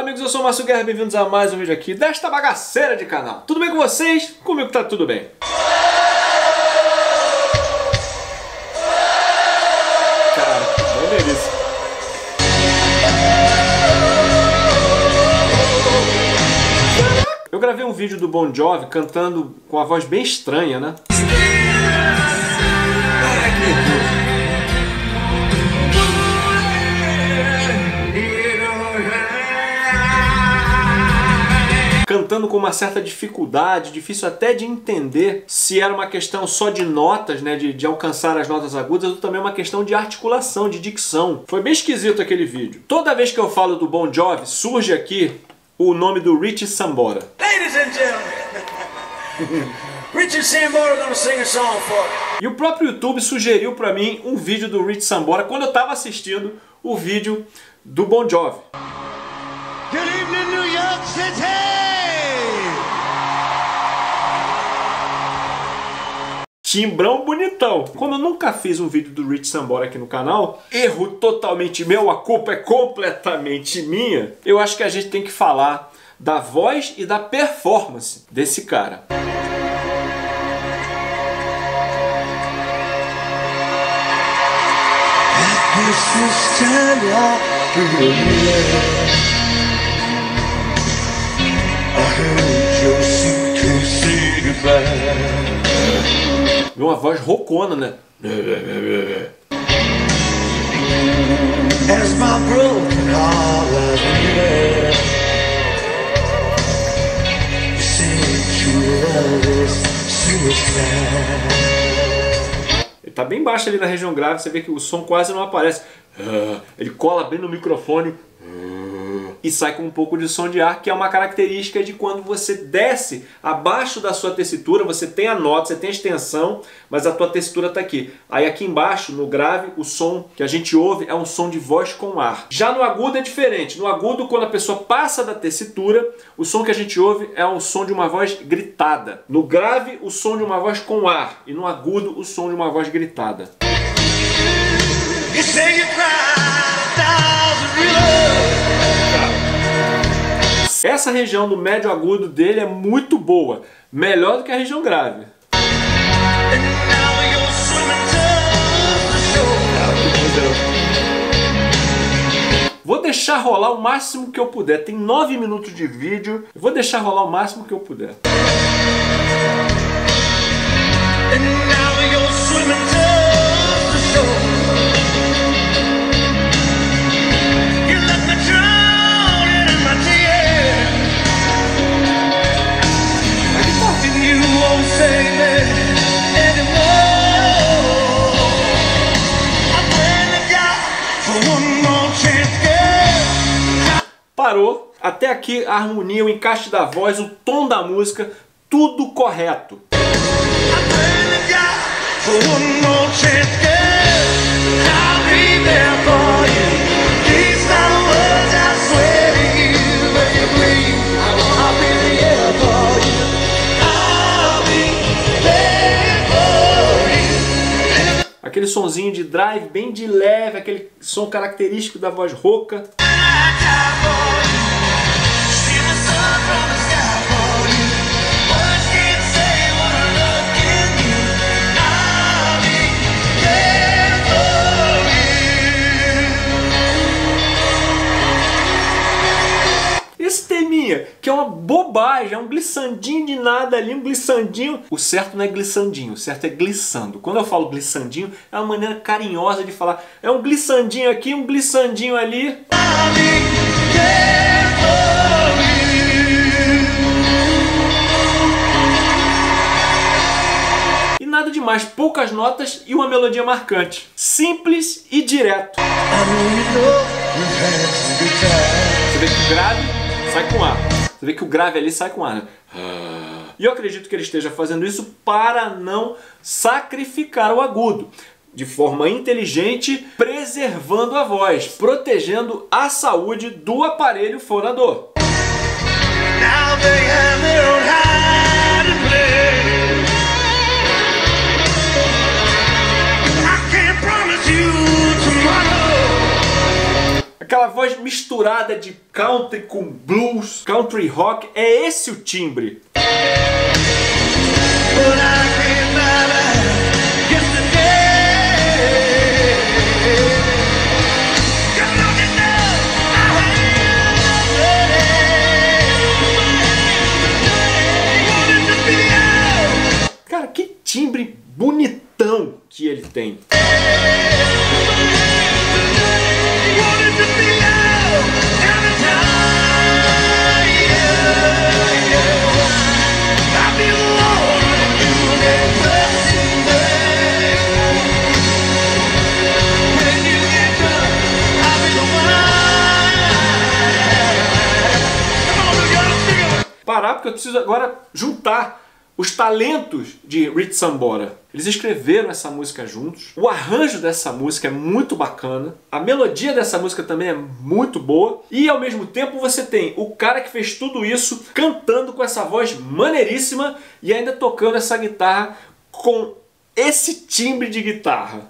amigos, eu sou o Márcio Guerra, bem-vindos a mais um vídeo aqui desta bagaceira de canal. Tudo bem com vocês? Comigo tá tudo bem. Cara, não é isso. Eu gravei um vídeo do Bon Jovi cantando com a voz bem estranha, né? Cantando com uma certa dificuldade, difícil até de entender se era uma questão só de notas, né, de alcançar as notas agudas, ou também uma questão de articulação, de dicção. Foi bem esquisito aquele vídeo. Toda vez que eu falo do Bon Jovi, surge aqui o nome do Richie Sambora. Ladies and gentlemen, Richie Sambora gonna sing a song for you. E o próprio YouTube sugeriu pra mim um vídeo do Richie Sambora quando eu tava assistindo o vídeo do Bon Jovi. Good evening, New York City! Timbrão bonitão. Como eu nunca fiz um vídeo do Richie Sambora aqui no canal, erro totalmente meu, a culpa é completamente minha, eu acho que a gente tem que falar da voz e da performance desse cara. Uma voz rocona, né? Ele tá bem baixo ali na região grave, você vê que o som quase não aparece. Ele cola bem no microfone e sai com um pouco de som de ar, que é uma característica de quando você desce abaixo da sua tessitura, você tem a nota, você tem a extensão, mas a tua tessitura está aqui. Aí aqui embaixo, no grave, o som que a gente ouve é um som de voz com ar. Já no agudo é diferente. No agudo, quando a pessoa passa da tessitura, o som que a gente ouve é um som de uma voz gritada. No grave, o som de uma voz com ar. E no agudo, o som de uma voz gritada. Essa região do médio agudo dele é muito boa, melhor do que a região grave. Vou deixar rolar o máximo que eu puder. Tem 9 minutos de vídeo, eu vou deixar rolar o máximo que eu puder. Parou, até aqui a harmonia, o encaixe da voz, o tom da música, tudo correto. Aquele sonzinho de drive bem de leve, aquele som característico da voz rouca. Esse teminha, que é uma bobagem, é um glissandinho de nada ali, um glissandinho. O certo não é glissandinho, o certo é glissando. Quando eu falo glissandinho, é uma maneira carinhosa de falar. É um glissandinho aqui, um glissandinho ali. E nada demais, poucas notas e uma melodia marcante. Simples e direto. Você vê que o grave sai com ar. Você vê que o grave ali sai com ar, né? E eu acredito que ele esteja fazendo isso para não sacrificar o agudo. De forma inteligente, preservando a voz, protegendo a saúde do aparelho fonador. Aquela voz misturada de country com blues, country rock, é esse o timbre. Cara, que timbre bonitão que ele tem. Parar porque eu preciso agora juntar os talentos de Rich Sambora. Eles escreveram essa música juntos. O arranjo dessa música é muito bacana. A melodia dessa música também é muito boa. E ao mesmo tempo você tem o cara que fez tudo isso cantando com essa voz maneiríssima e ainda tocando essa guitarra com esse timbre de guitarra.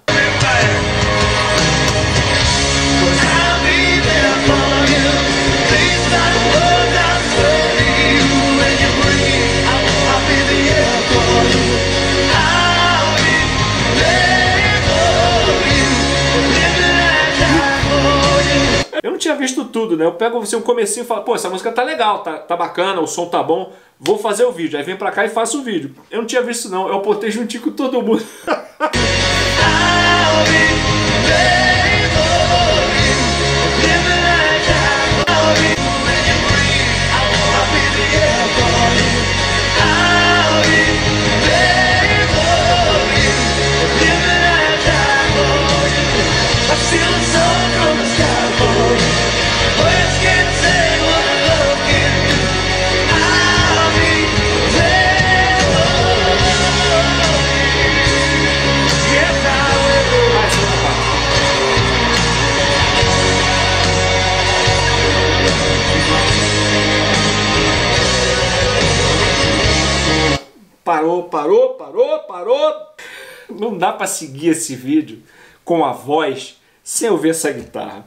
Eu não tinha visto tudo, né? Eu pego um comecinho e falo, pô, essa música tá legal, tá bacana, o som tá bom, vou fazer o vídeo. Aí vem pra cá e faço o vídeo. Eu não tinha visto não, eu botei juntinho com todo mundo. Parou. Não dá pra seguir esse vídeo com a voz sem ouvir essa guitarra.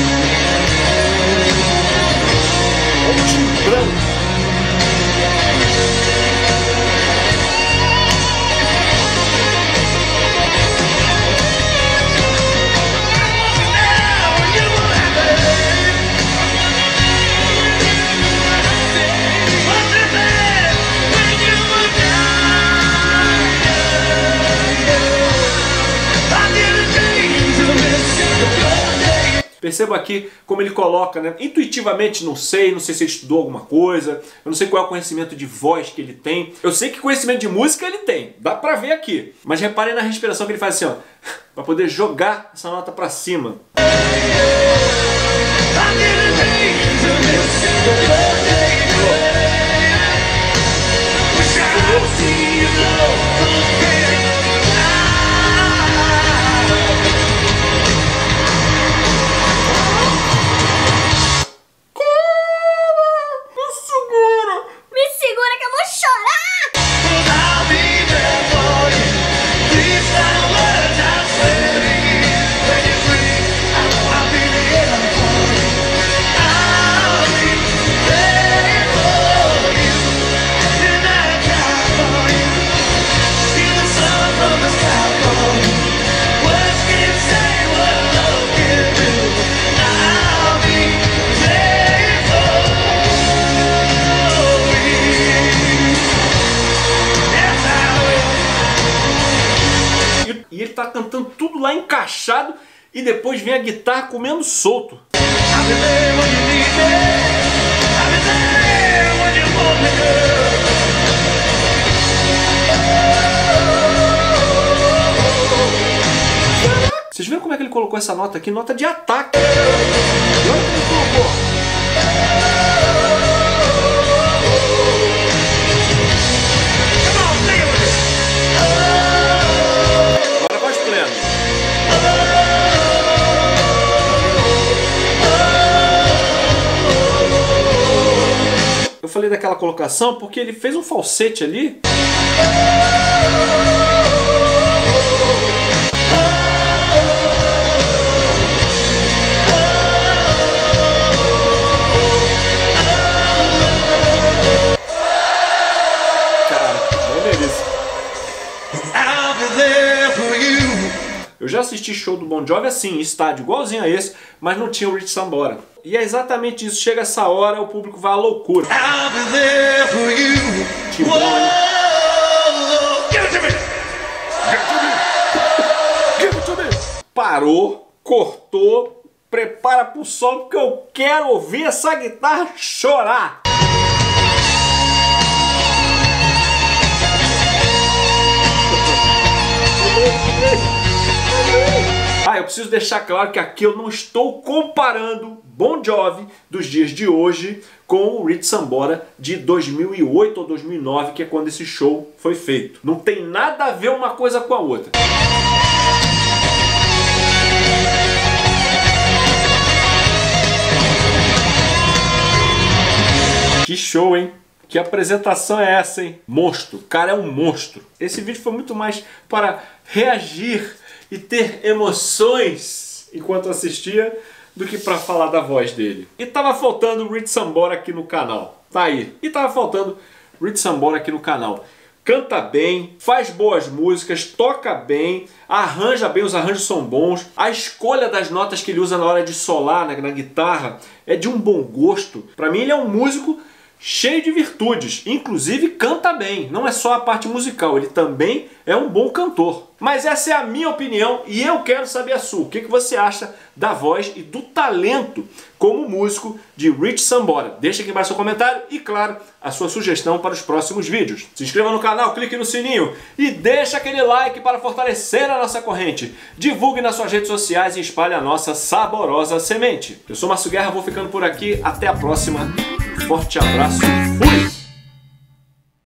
É um timbrão. Perceba aqui como ele coloca, né? Intuitivamente, não sei se ele estudou alguma coisa, eu não sei qual é o conhecimento de voz que ele tem. Eu sei que conhecimento de música ele tem, dá pra ver aqui. Mas reparem na respiração que ele faz assim, ó, pra poder jogar essa nota pra cima. E ele tá cantando tudo lá encaixado e depois vem a guitarra comendo solto. Vocês viram como é que ele colocou essa nota aqui? Nota de ataque. E olha como ele colocou. Eu falei daquela colocação porque ele fez um falsete ali. there for you. Eu já assisti show do Bon Jovi assim, em estádio igualzinho a esse, mas não tinha o Rich Sambora. E é exatamente isso, chega essa hora, o público vai à loucura. I'll be there for you. Timbão, né? Give it to me. Give it to me. Parou, cortou, prepara pro solo, porque eu quero ouvir essa guitarra chorar. Ah, eu preciso deixar claro que aqui eu não estou comparando Bon Jovi dos dias de hoje com o Rich Sambora de 2008 ou 2009, que é quando esse show foi feito. Não tem nada a ver uma coisa com a outra. Que show, hein? Que apresentação é essa, hein? Monstro. O cara é um monstro. Esse vídeo foi muito mais para reagir e ter emoções enquanto assistia do que para falar da voz dele. E tava faltando Rich Sambora aqui no canal. Tá aí. E tava faltando Rich Sambora aqui no canal. Canta bem, faz boas músicas, toca bem, arranja bem, os arranjos são bons. A escolha das notas que ele usa na hora de solar na guitarra é de um bom gosto. Para mim ele é um músico cheio de virtudes, inclusive canta bem, não é só a parte musical, ele também é um bom cantor. Mas essa é a minha opinião e eu quero saber a sua. O que você acha da voz e do talento como músico de Rich Sambora? Deixa aqui embaixo seu comentário e, claro, a sua sugestão para os próximos vídeos. Se inscreva no canal, clique no sininho e deixa aquele like para fortalecer a nossa corrente. Divulgue nas suas redes sociais e espalhe a nossa saborosa semente. Eu sou Márcio Guerra, vou ficando por aqui. Até a próxima. Forte abraço. Fui!